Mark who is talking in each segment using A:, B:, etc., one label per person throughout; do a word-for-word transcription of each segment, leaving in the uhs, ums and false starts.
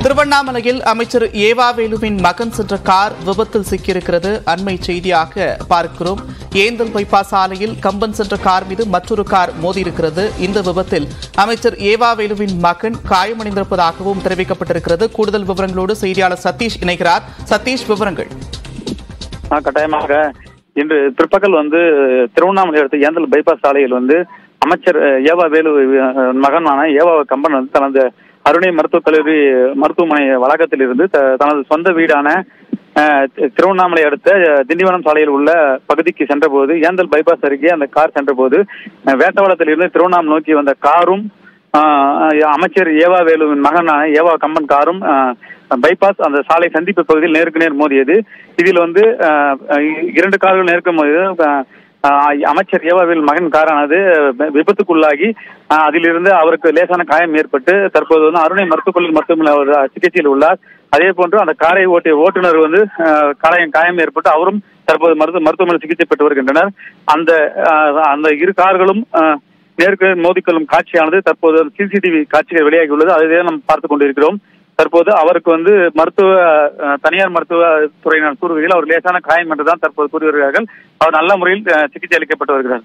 A: திருவண்ணாமலையில் அமைச்சர் ஏவாவேலுவின் மகன் சென்ற கார் விபத்தில் சிக்கியிருக்கிறது. அண்மை செய்தியாக பார்க்கிறோம். ஏந்தல் பைபாஸ் சாலையில் கம்பன் சென்ற கார் மீது மற்றொரு கார் மோதியிருக்கிறது. இந்த விபத்தில் அமைச்சர் ஏவாவேலுவின் மகன் காயமடைந்திருப்பதாகவும் தெரிவிக்கப்பட்டிருக்கிறது. கூடுதல் விவரங்களோடு செய்தியாளர் சதீஷ் இணைகிறார். சதீஷ், விவரங்கள்.
B: கட்டாயமாக இன்று பிற்பகல் வந்து திருவண்ணாமலை அடுத்த ஏந்தல் பைபாஸ் சாலையில் வந்து அமைச்சர் ஏவாவேலு மகனான ஏவா கம்பன் வந்து தனது அருணை மருத்துவக் கல்லூரி மருத்துவமனை வளாகத்தில் இருந்து தனது சொந்த வீடான திருவண்ணாமலை அடுத்த திண்டிவனம் சாலையில் உள்ள பகுதிக்கு சென்றபோது ஏந்தல் பைபாஸ் அருகே அந்த கார் சென்றபோது வேட்டவளத்தில் இருந்து திருவண்ணாமலை நோக்கி வந்த காரும் அமைச்சர் ஏவாவேலுவின் மகனான ஏவா கம்பன் காரும் பைபாஸ் அந்த சாலை சந்திப்பு பகுதியில் நேருக்கு நேர் மோதியது. இதில் வந்து இரண்டு கார்கள் நேருக்கு மோதியது. அமைச்சர் ஏவாவேலு மகன் காரானது விபத்துக்குள்ளாகி அதிலிருந்து அவருக்கு லேசான காயம் ஏற்பட்டு தற்போது வந்து அருணை மருத்துவக் கல்லூரி மருத்துவமனை அவர் சிகிச்சையில் உள்ளார். அதே போன்று அந்த காரை ஓட்டிய ஓட்டுநர் வந்து காயம் காயம் ஏற்பட்டு அவரும் தற்போது மருத்துவ மருத்துவமனை சிகிச்சை பெற்று வருகின்றனர். அந்த அந்த இரு கார்களும் நேருக்கு மோதிக்கொள்ளும் காட்சியானது தற்போது சிசிடிவி காட்சிகள் வெளியாகி உள்ளது. அதை நாம் பார்த்துக் கொண்டிருக்கிறோம். தற்போது அவருக்கு வந்து மருத்துவ தனியார் மருத்துவ துறையினர் கூறுகையில் அவர் லேசான காயம் என்றுதான் தற்போது கூறி வருகிறார்கள். அவர் நல்ல முறையில் சிகிச்சை அளிக்கப்பட்டு வருகிறார்.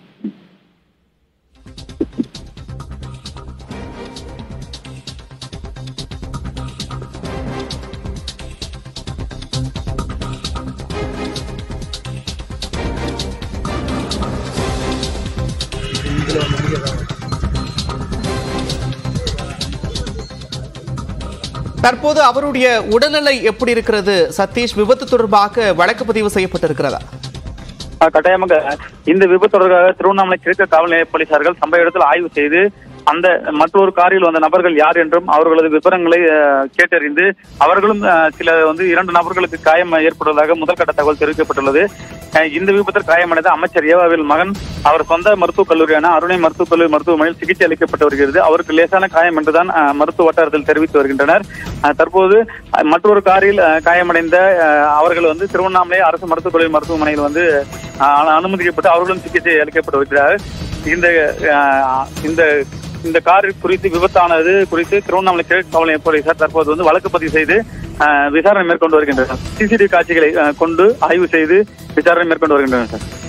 A: தற்போது அவருடைய உடல்நிலை எப்படி இருக்கிறது சதீஷ்? விபத்து தொடர்பாக வழக்கு பதிவு செய்யப்பட்டிருக்கிறதா?
B: கட்டாயமாக இந்த விபத்து தொடர்பாக திருவண்ணாமலை கிழக்கு காவல் நிலைய போலீசார்கள் சம்பவ இடத்தில் ஆய்வு செய்து அந்த மற்றொரு காரில் வந்த நபர்கள் யார் என்றும் அவர்களது விவரங்களை கேட்டறிந்து அவர்களும் சில வந்து இரண்டு நபர்களுக்கு காயம் ஏற்படுவதாக முதல்கட்ட தகவல் தெரிவிக்கப்பட்டுள்ளது. இந்த விபத்தில் காயமடைந்த அமைச்சர் ஏவாவேல் மகன் அவர் சொந்த மருத்துவக் கல்லூரியான அருணை மருத்துவக் கல்லூரி மருத்துவமனையில் சிகிச்சை அளிக்கப்பட்டு வருகிறது. அவருக்கு லேசான காயம் என்றுதான் மருத்துவ வட்டாரத்தில் தெரிவித்து வருகின்றனர். தற்போது மற்றொரு காரில் காயமடைந்த அவர்கள் வந்து திருவண்ணாமலை அரசு மருத்துவக் கல்லூரி மருத்துவமனையில் வந்து அனுமதிக்கப்பட்டு அவர்களும் சிகிச்சை அளிக்கப்பட்டு வருகிறார். இந்த இந்த இந்த கார் குறித்து விபத்தானது குறித்து திருவண்ணாமலை கிழக்கு காவல் நிலைய போலீசார் தற்போது வந்து வழக்கு பதிவு செய்து விசாரணை மேற்கொண்டு வருகின்றனர். சிசிடிவி காட்சிகளை கொண்டு ஆய்வு செய்து விசாரணை மேற்கொண்டு வருகின்றனர் சார்.